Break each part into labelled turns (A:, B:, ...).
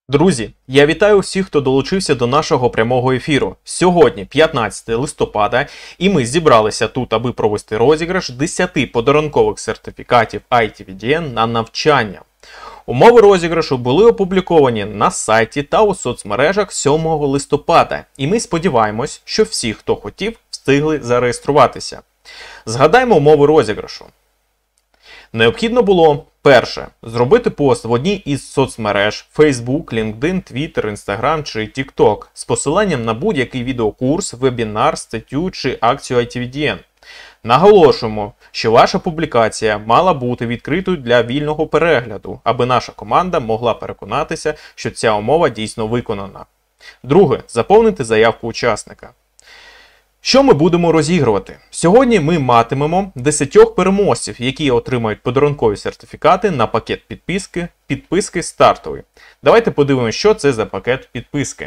A: Друзі, я вітаю всіх, хто долучився до нашого прямого ефіру. Сьогодні 15 листопада, і ми зібралися тут, аби провести розіграш 10 подарункових сертифікатів ITVDN на навчання. Умови розіграшу були опубліковані на сайті та у соцмережах 7 листопада, і ми сподіваємось, що всі, хто хотів, встигли зареєструватися. Згадаймо умови розіграшу. Необхідно було, перше, зробити пост в одній із соцмереж Facebook, LinkedIn, Twitter, Instagram чи TikTok з посиланням на будь-який відеокурс, вебінар, статтю чи акцію ITVDN. Наголошуємо, що ваша публікація мала бути відкритою для вільного перегляду, аби наша команда могла переконатися, що ця умова дійсно виконана. Друге, заповнити заявку учасника. Що ми будемо розігрувати? Сьогодні ми матимемо 10 переможців, які отримають подарункові сертифікати на пакет підписки стартовий. Давайте подивимося, що це за пакет підписки.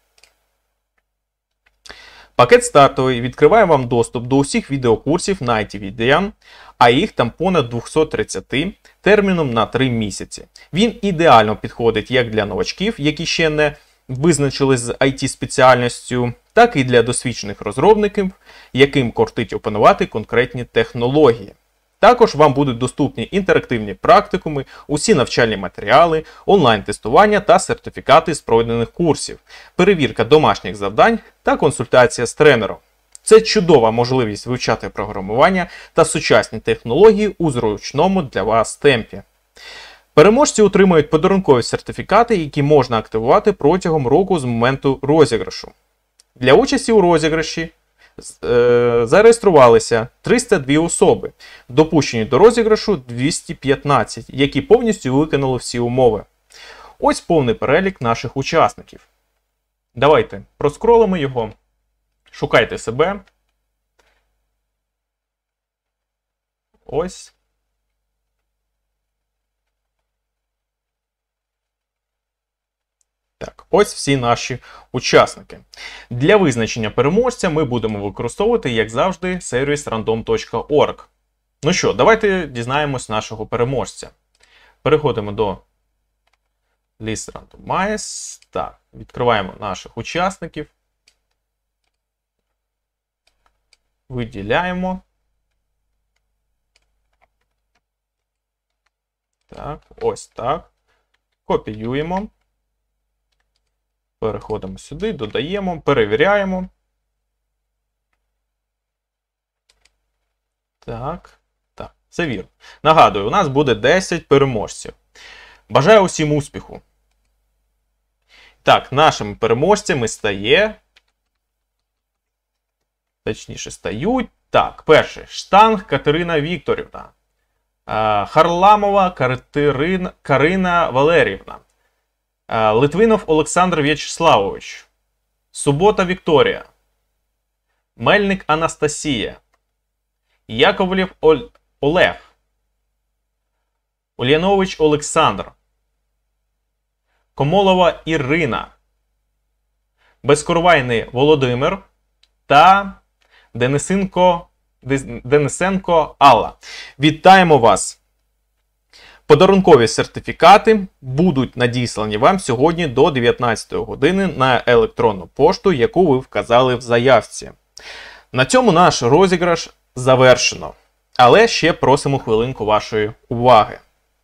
A: Пакет стартовий відкриває вам доступ до усіх відеокурсів на ITVDN, а їх там понад 230 терміном на 3 місяці. Він ідеально підходить як для новачків, які ще не визначились з IT-спеціальністю, так і для досвідчених розробників, яким кортить опанувати конкретні технології. Також вам будуть доступні інтерактивні практикуми, усі навчальні матеріали, онлайн-тестування та сертифікати з пройдених курсів, перевірка домашніх завдань та консультація з тренером. Це чудова можливість вивчати програмування та сучасні технології у зручному для вас темпі. Переможці отримають подарункові сертифікати, які можна активувати протягом року з моменту розіграшу. Для участі у розіграші зареєструвалися 302 особи, допущені до розіграшу 215, які повністю виконали всі умови. Ось повний перелік наших учасників. Давайте проскролимо його, шукайте себе. Ось. Так, ось всі наші учасники. Для визначення переможця ми будемо використовувати, як завжди, сервіс random.org. Ну що, давайте дізнаємось нашого переможця. Переходимо до List Randomize. Так, відкриваємо наших учасників. Виділяємо. Так, ось так. Копіюємо. Переходимо сюди, додаємо, перевіряємо. Так, це вірно. Нагадую, у нас буде 10 переможців. Бажаю усім успіху. Так, нашими переможцями стають. Так, перший. Штанг Катерина Вікторівна. Харламова Карина Валеріївна. Литвинов Олександр В'ячеславович, Субота Вікторія, Мельник Анастасія, Яковлєв Олег, Ульянович Олександр, Комолова Ірина, Безкоровайний Володимир та Денисенко Алла. Вітаємо вас! Подарункові сертифікати будуть надіслані вам сьогодні до 19 години на електронну пошту, яку ви вказали в заявці. На цьому наш розіграш завершено. Але ще просимо хвилинку вашої уваги.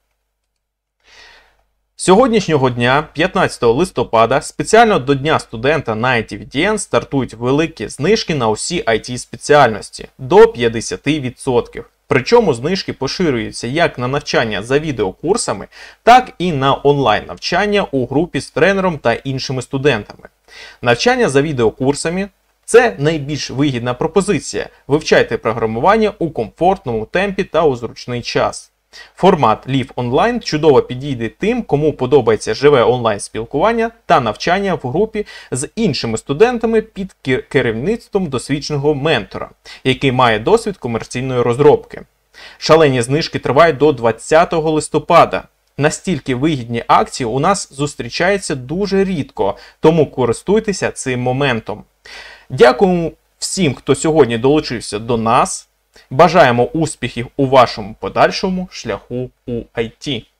A: Сьогоднішнього дня, 15 листопада, спеціально до Дня студента на ITVDN стартують великі знижки на усі IT-спеціальності – до 50%. Причому знижки поширюються як на навчання за відеокурсами, так і на онлайн-навчання у групі з тренером та іншими студентами. Навчання за відеокурсами – це найбільш вигідна пропозиція. Вивчайте програмування у комфортному темпі та у зручний час. Формат Live Online чудово підійде тим, кому подобається живе онлайн-спілкування та навчання в групі з іншими студентами під керівництвом досвідченого ментора, який має досвід комерційної розробки. Шалені знижки тривають до 20 листопада. Настільки вигідні акції у нас зустрічаються дуже рідко, тому користуйтеся цим моментом. Дякуємо всім, хто сьогодні долучився до нас. Бажаємо успіхів у вашому подальшому шляху у IT.